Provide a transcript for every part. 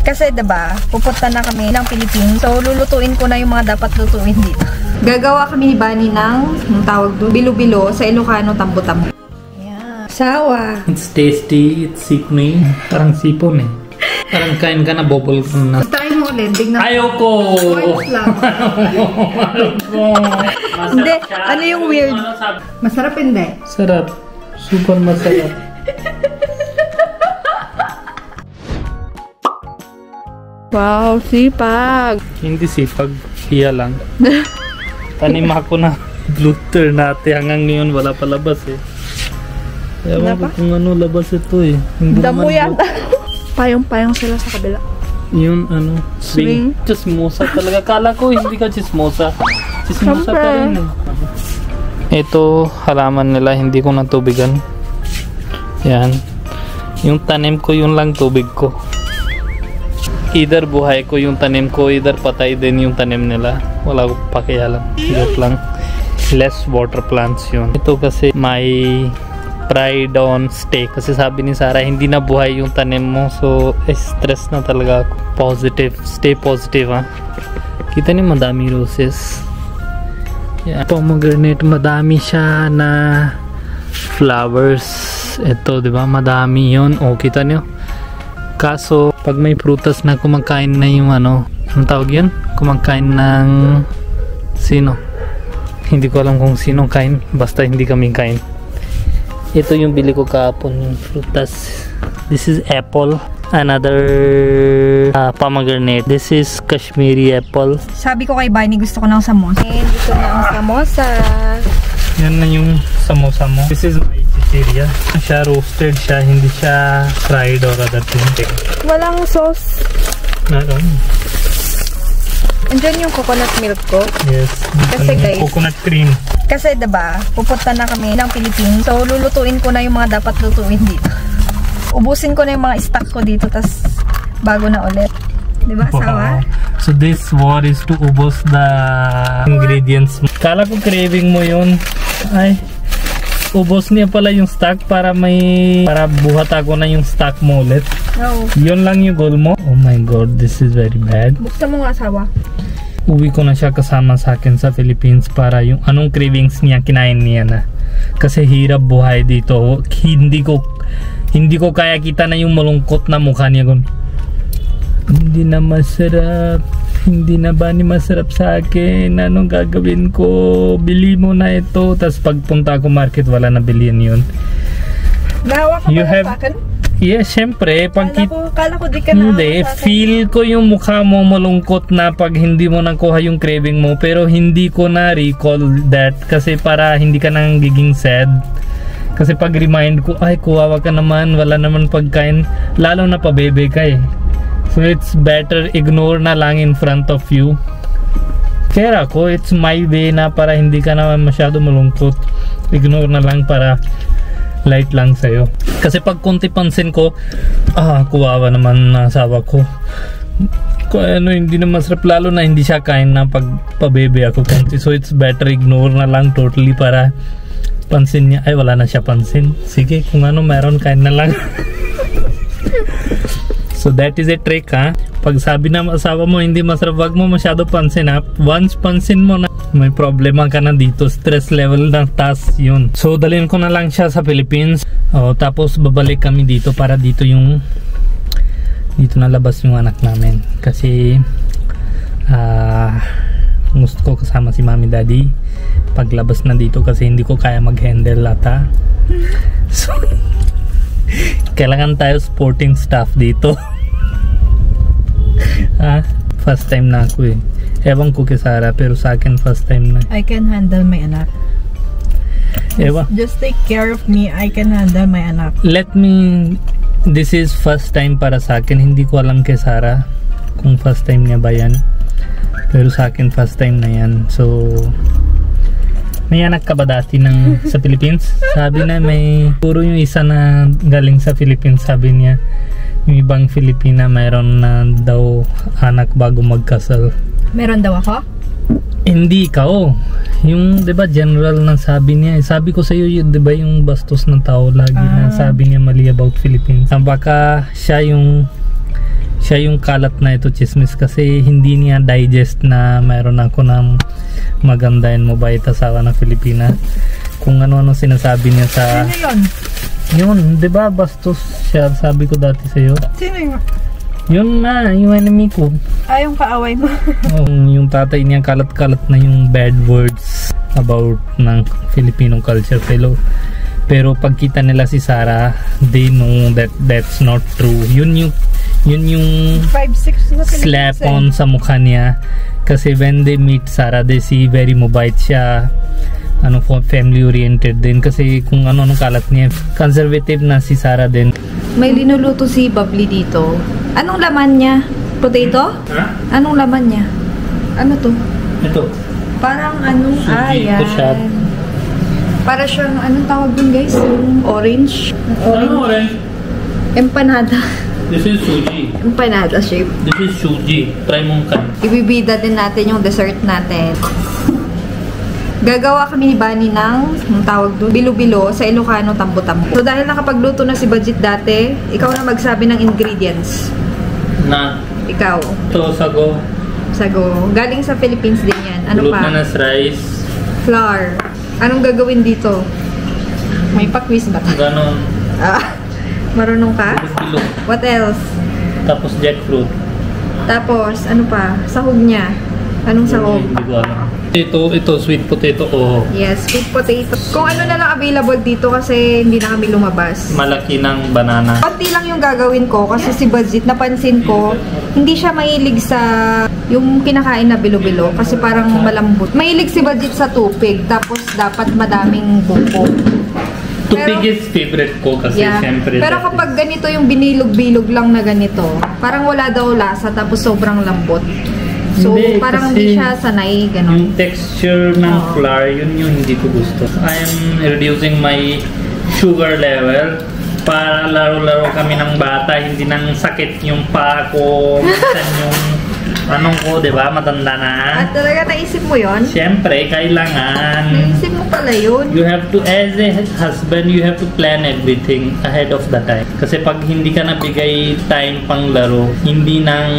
Kasi diba, pupunta na kami ng Philippines. So, lulutuin ko na yung mga dapat lutuin dito. Gagawa kami ni Bunny ng, tawag doon, bilo-bilo sa Ilocano, tambo-tambo. Yeah. Sawa. It's tasty, it's sipney. Parang sipon eh. Parang kain ka na, bobble na. Try mo ulit, tignan. Ayoko! Once lang. Hindi, ano yung weird? Masarap hindi? Sarap. Super masarap. Wow, sipag. Hindi sipag, hiya lang. Tanim ako na bluter natin. Hanggang ngayon wala pa labas eh. Ewan ko kung ano labas ito eh. Damo yata. Payong-payong sila sa kabila. Yun ano, swing. Chismosa talaga. Kala ko hindi ka chismosa. Chismosa pa rin eh. Ito halaman nila, hindi ko natubigan. Yan. Yung tanim ko, yun lang tubig ko. Either buhay ko yung tanim ko, either patay din yung tanim nila. Wala ko pakialam. Joke lang. Less water plants yun. Ito kasi may pride on stay. Kasi sabi ni Sarah, hindi na buhay yung tanim mo. So, stress na talaga ako. Positive. Stay positive ha. Kita niyo madami roses. Yeah. Pomegranate, madami siya na flowers. Ito, di ba? Madami yun. O, kita niyo. Kaso, pag may prutas na kumakain na yung ano, anong tawag yun? Kumakain ng sino? Hindi ko alam kung sino kain. Basta hindi kami kain. Ito yung bili ko kahapon, yung prutas. This is apple. Another pomegranate. This is Kashmiri apple. Sabi ko kay Bunny, gusto ko ng samosa. And dito na ang samosa. Yan na yung samosa mo. This is my chichiria. Siya roasted siya, hindi siya fried or other thing. Walang sauce. Meron. Andyan yung coconut milk ko. Yes. Kasi guys, coconut cream. Kasi diba, pupunta na kami ng Philippines. So, lulutuin ko na yung mga dapat lutuin dito. Ubusin ko na yung mga stock ko dito, tas bago na ulit. Diba, Sawa? So this war is to ubos the ingredients. Kala ko craving mo yun. Ay, ubos niya pala yung stock para buhat ako na yung stock mo ulit. No. Yun lang yung goal mo? Oh my god, this is very bad. Buksan mo nga, Sawa. Uwi ko na siya kasama sa akin sa Philippines para yung anong cravings niya, kinain niya na. Kasi hirap buhay dito. Hindi ko kaya kita na yung malungkot na mukha niya. Hindi na masarap. Hindi na ba ni masarap sa akin? Anong gagawin ko? Bili mo na ito. Tapos pagpunta ko market, wala na bilihan yun. Nahawa ka ba sa akin? Yes, syempre. Kala ko di ka nahawa hindi, sa akin. feel ko yung mukha mo malungkot na pag hindi mo nakuha yung craving mo. Pero hindi ko na recall that. Kasi para hindi ka nang giging sad. Kasi pag remind ko, ay kuwawa ka naman, wala naman pagkain, lalo na pabebe ka eh. So it's better ignore na lang in front of you. Kaya ako, it's my way na para hindi ka naman masyado malungkot. Ignore na lang para light lang sa'yo. Kasi pag konti pansin ko, kuwawa naman na asawa ko. Hindi na masarap, lalo na hindi siya kain na pag pabebe ako konti. So it's better ignore na lang totally para pansin niya, ay wala na siya pansin. Sige, kung ano meron, kain na lang. So that is a trick ha. Pag sabi na asawa mo hindi masarap, wag mo masyado pansin ha. Once pansin mo na may problema ka na dito, stress level na taas yun. So dalhin ko na lang siya sa Philippines. Tapos babalik kami dito para dito na labas yung anak namin. Kasi gusto ko kasama si mami daddy paglabas na dito kasi hindi ko kaya mag-handle ata. So kailangan tayo sporting stuff dito. First time na ako eh. Ewan ko kay Sarah, pero sa akin first time na. I can handle my anak. Just take care of me. I can handle my anak. This is first time para sa akin. Hindi ko alam kay Sarah kung first time niya ba yan. Pero sa akin first time na yan. So may anak ka ba dati sa Philippines? Sabi na puro yung isa na galing sa Philippines. Sabi niya yung ibang Filipina mayroon na daw anak bago magkasal. Meron daw ako? Hindi ikaw. Yung 'di ba general na sabi niya. Sabi ko sa iyo 'di ba yung bastos ng tao lagi na sabi niya mali about Philippines. Baka siya siya yung kalat na ito chismis kasi hindi niya digest na mayroon ako ng maganda and mabait asawa na Filipina. Kung ano-ano sinasabi niya sa... Sino yun? Yun, di ba bastos siya, sabi ko dati sa'yo. Sino yun? Yun na, yung enemy ko. Yung kaaway mo. Yung tatay niya kalat-kalat na yung bad words about ng Filipino culture. Pero pagkita nila si Sarah, they know that that's not true. Yun yung 5'6" na slap on sa mukha niya. Kasi when they meet Sarah, they see very mobile siya. Family oriented din. Kasi kung anong kalat niya, conservative na si Sarah din. May linuluto si Bubbly dito. Anong laman niya? Potato? Ha? Anong laman niya? Ano to? Ito. Parang anong Suji, ayan. kusyap. Para siyang, anong tawag dun guys? Yung orange? Orange? Empanada. This is suji. Empanada shape. This is suji. Try mong kan. Ibibida din natin yung dessert natin. Gagawa kami ni Bunny ng, tawag doon, bilo-bilo sa Ilocano tambo-tambo. So dahil nakapagluto na si Budget dati, ikaw na magsabi ng ingredients. Na? Ikaw. Ito, sago. Sago. Galing sa Philippines din yan. Ano pa? Glutinous rice. Flour. Anong gagawin dito? May pa-quiz ba? Ganon. Marunong ka? Bilo. What else? Tapos jackfruit. Tapos, ano pa? Sahog niya. Anong sahog? Hindi ko alam. Ito, sweet potato o Yes, sweet potato. Kung ano na lang available dito kasi hindi na kami lumabas. malaki ng banana. Konti lang yung gagawin ko kasi si Budget, napansin ko, hindi siya mahilig sa yung kinakain na bilo-bilo kasi parang malambot. Mahilig si Budget sa tupig tapos dapat madaming buko. Tupig is favorite ko kasi siyempre. Pero kapag ganito yung binilog-bilog lang na ganito, parang wala daw lasa tapos sobrang lambot. So, Hindi, parang kasi hindi siya sanay, gano'n. Yung texture ng flour, yun yung hindi ko gusto. I am reducing my sugar level para laro-laro kami ng bata, hindi nang sakit yung paa ko, minsan yung anong ko, di ba? Matanda na. At talaga naisip mo yon? Siyempre, kailangan. Naisip mo pala yun. You have to, as a husband, you have to plan everything ahead of the time. Kasi pag hindi ka nabigay time pang laro, hindi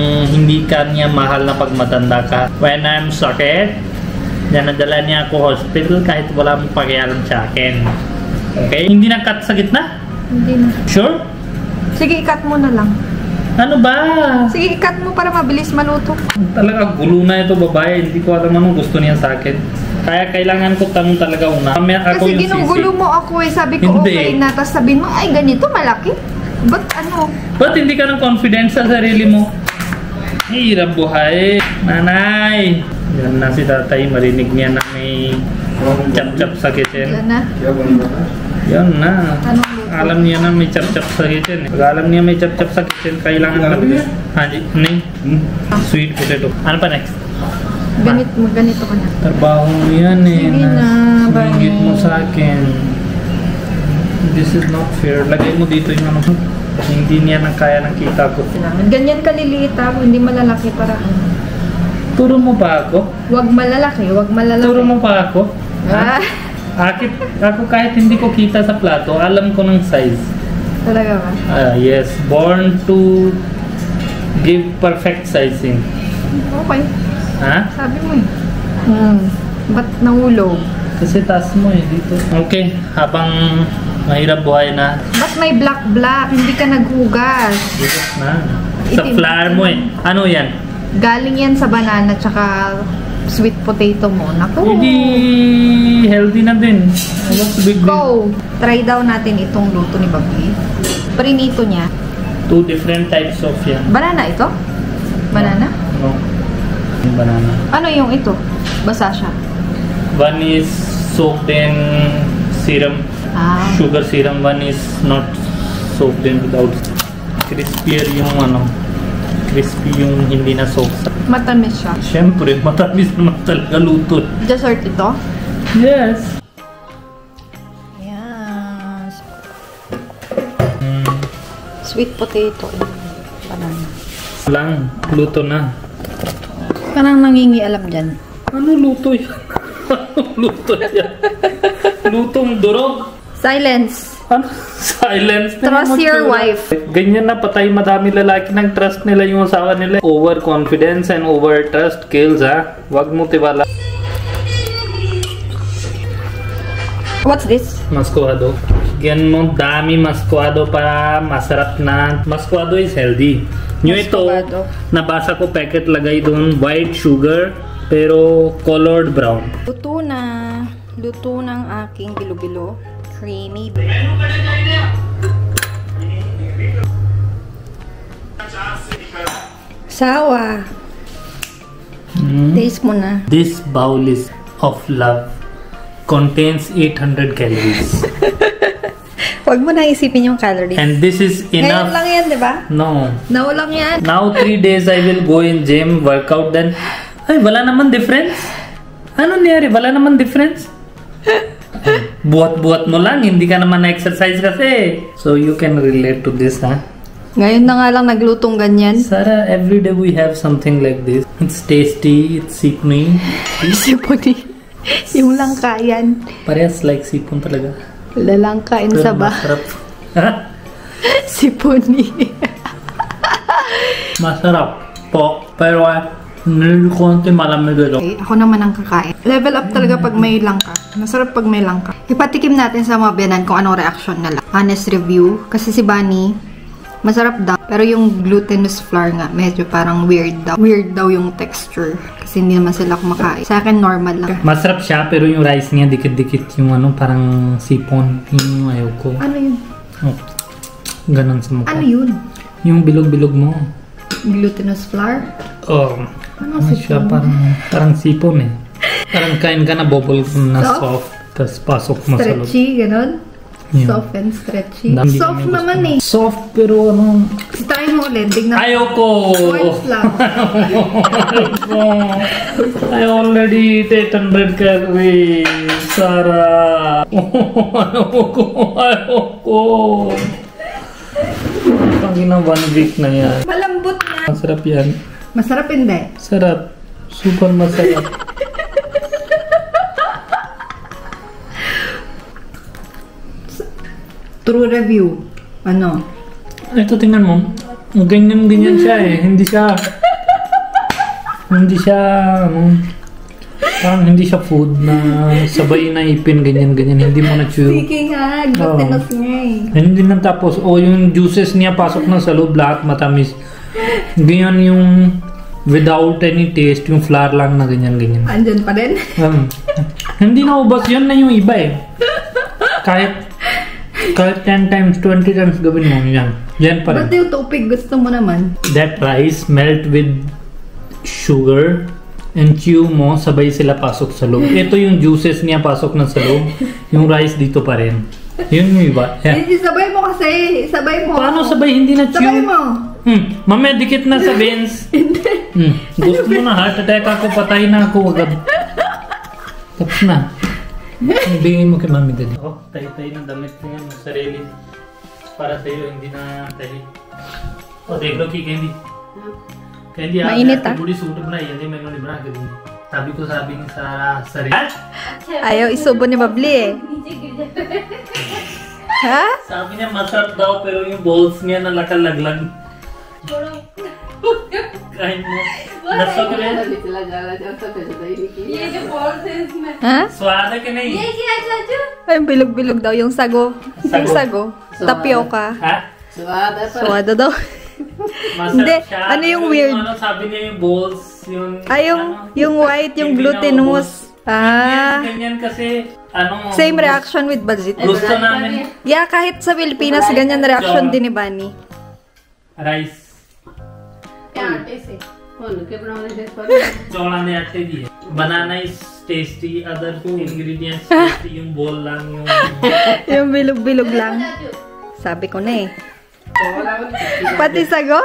ka niya mahal na pag matanda ka. When I'm sakit, nadala niya ako hospital kahit wala mong pakialam sa akin. Okay? Hindi na cut sa gitna? Hindi na. Sure? Sige, ikat mo na lang. Ano ba? Sige, ikat mo para mabilis maluto. Talaga gulo na ito babae. Hindi ko alam anong gusto niya sa akin. Kaya kailangan ko tanong talaga una. Kasi ginugulo mo ako eh. Sabi ko Hindi. okay na. Tapos sabihin mo, ay ganito, malaki. Ba't ano? Ba't hindi ka ng confidence sa sarili mo? Hirap buhay. Nanay! Yan na si tatay. Marinig niya na may chap-chap sa kitchen. Yan na. Yan na. Anong luto? Alam niya na may chap-chap sa kitchen. Pag alam niya may chap-chap sa kitchen, kailangan ka. Sweet potato. Ano pa next? Ganito ka na. Trabaho mo yan eh. Sige na, Singgit mo bye. sa akin. This is not fair. Lagay mo dito yung ano. Hindi niya nang kaya ng kita ko. Ganyan kaliliit ako, hindi malalaki para ano. Turo mo pa ako? Wag malalaki, wag malalaki. Turo mo pa ako? Ah, Ako kahit hindi ko kita sa plato, alam ko ng size. talaga ba? Yes, born to give perfect sizing. Okay. Ha? Sabi mo eh. Ba't nahulog? Kasi taas mo eh dito. Okay, habang mahirap buhay na, Ba't may black? Hindi ka naghugas. dito na. Sa Itim. flour mo eh. Ano yan? Galing yan sa banana tsaka sweet potato mo. Naku. Hindi healthy na din. What's the big deal? Go! Try daw natin itong luto ni Babi. Prinito niya. Two different types of yan. Banana ito? Banana? No. Yung banana. Ano yung ito? Basa siya. One is soaked in serum, sugar serum. One is not soaked in without. Crispier yung ano. Crispy yung hindi na soaked. Matamis siya. Siyempre, matamis naman talaga luto. Dessert ito? Yes. Yes. Sweet potato. Banana. Lang, luto na. Parang nangingialam dyan. Ano luto yan? Ano luto yan? Lutong durog? Silence! Ano? Silence. Trust your wife. Ganyan na patay madami lalaki ng trust nila yung asawa nila. Overconfidence and overtrust kills, ha? Wag mo tiwala. What's this? Masquado. Yan mo, dami masquado para masarap na. Masquado is healthy. Yung ito, Masquado. nabasa ko packet lagay doon, white sugar, pero colored brown. Luto na. Luto ng aking bilo-bilo. Creamy. Sawa. Taste mo na. This bowl is of love. Contains 800 calories. Huwag mo na isipin yung calories. And this is Ngayon enough. lang yan, di ba? No. Now lang yan. Now 3 days I will go in gym, workout, then ay wala naman difference. Ano nangyari? Wala naman difference. Buhat-buhat mo lang, hindi ka naman na-exercise kasi. So you can relate to this, ha? Ngayon na nga lang naglutong ganyan. Sarah, every day we have something like this. It's tasty, it's sipon. Sipon yung langka yan. Parehas like sipon talaga. Lalangkain Pero sa ba? masarap. Ha? Siponi. Masarap po. Pero konti malamig ito. Okay, ako naman ang kakain. Level up talaga pag may langka. Masarap pag may langka. Ipatikim natin sa mga biyanan kung anong reaction nila. Honest review. Kasi si Bunny, masarap daw. Pero yung glutinous flour nga, medyo parang weird daw. Weird daw yung texture. Kasi hindi naman sila kumakain. Sa akin, normal lang. Masarap siya, pero yung rice niya dikit-dikit yung ano, parang sipon. Yung ayoko. Ano yun? Oh, ganun sa mukha. Ano yun? Yung bilog-bilog mo. Glutinous flour? Oh, Ano ano siya? Parang sipon eh. Parang kain ka na bubble na soft. Tapos pasok mo sa loob. Stretchy, ganun? Yeah. Soft and stretchy. Dami Soft kami naman gusto. eh. Soft pero ano. Try mo ulit. Tignan mo. Ayoko! Orange lang. I already ate 800 calories. Sarah. Ayoko. Pangina 1 week na yan. Malambot na. Masarap yan. Masarap hindi. Sarap. Super masarap. True review. Ano? Ito tingnan mo. Ganyan-ganyan siya eh. Hindi siya parang hindi siya food na sabay na ipin ganyan-ganyan. Hindi mo na chew. Speaking nga, glutinous nga eh. Hindi na tapos. O yung juices niya pasok na sa loob lahat matamis. Ganyan yung without any taste. Yung flour lang na ganyan-ganyan. Andyan pa rin. Hindi na ubas. Yun na yung iba eh. Kahit 10 times, 20 times gawin mo yan. Yan pa rin. Ba't yung tupig gusto mo naman? That rice melt with sugar and chew mo, sabay sila pasok sa loob. Ito yung juices niya pasok na sa loob. Yung rice dito pa rin. Yun yung iba. Yeah. Sabay mo kasi. Sabay mo. Paano sabay? Hindi na chew. Sabay mo. Mamaya dikit na sa veins. Gusto mo na heart attack ako, patay na ako agad. Tapos na. Ibigay mo kay Mami Daddy. Oh, tayo-tayo ng damit niya ng sarili. Para sa'yo, hindi na tayo. Oh, देख लो की Candy. Candy, Mainit ah. पूरी suit बनाई है मैंने नहीं बना के दी. Sabi ko sa sarili. Ayaw isubo ni Babli eh. Ha? Sabi niya masarap daw pero yung balls niya nalakalaglag. Kain mo. Nasa ko rin. ये जो balls है इसमें Ha? स्वाद है कि नहीं? ये क्या है चाचू Ay, bilog-bilog daw yung sago. Yung sago. Tapioca. Ha? Suwada daw. Masarap Hindi, siya. ano yung Pero weird? Ano, sabi niya yung balls, yung... Ay, yung white, yung glutinous. Ah. Ganyan kasi, ano... Same reaction with Bazit. Gusto namin. Yeah, kahit sa Pilipinas, ganyan na reaction din ni Bunny. Rice. आटे से के बनाने से चौड़ा ने आटे दिए. Banana is tasty, other ingredients tasty, yung ball lang, yung... Yung bilog-bilog lang. Sabi ko na eh. Pati sago?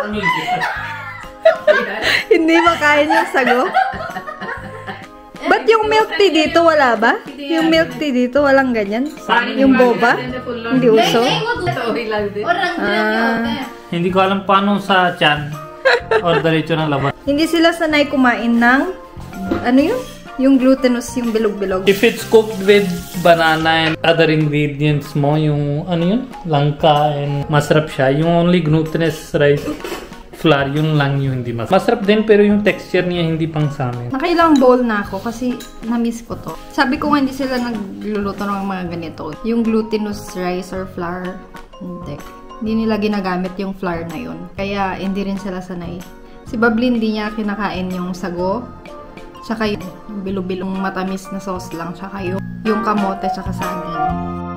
Hindi makain yung sago? Ba't yung milk tea dito wala ba? Yung milk tea dito walang ganyan? Yung boba? Hindi uso? और रंग बिरंगे होते हैं Hindi ko alam paano sa chan or diretso ng labas. Hindi sila sanay kumain ng ano yun? Yung glutinous, yung bilog-bilog. If it's cooked with banana and other ingredients mo, yung ano yun? Langka and masarap siya. Yung only glutinous rice flour, yung lang yung hindi masarap. Masarap din pero yung texture niya hindi pang sa amin. Nakailang bowl na ako kasi na-miss ko to. Sabi ko nga hindi sila nagluluto ng mga ganito. Yung glutinous rice or flour, hindi. Hindi nila ginagamit yung flour na yun. Kaya hindi rin sila sanay. Si Babli hindi niya kinakain yung sago. Tsaka yung bilo-bilong matamis na sauce lang. Tsaka yung kamote tsaka saging.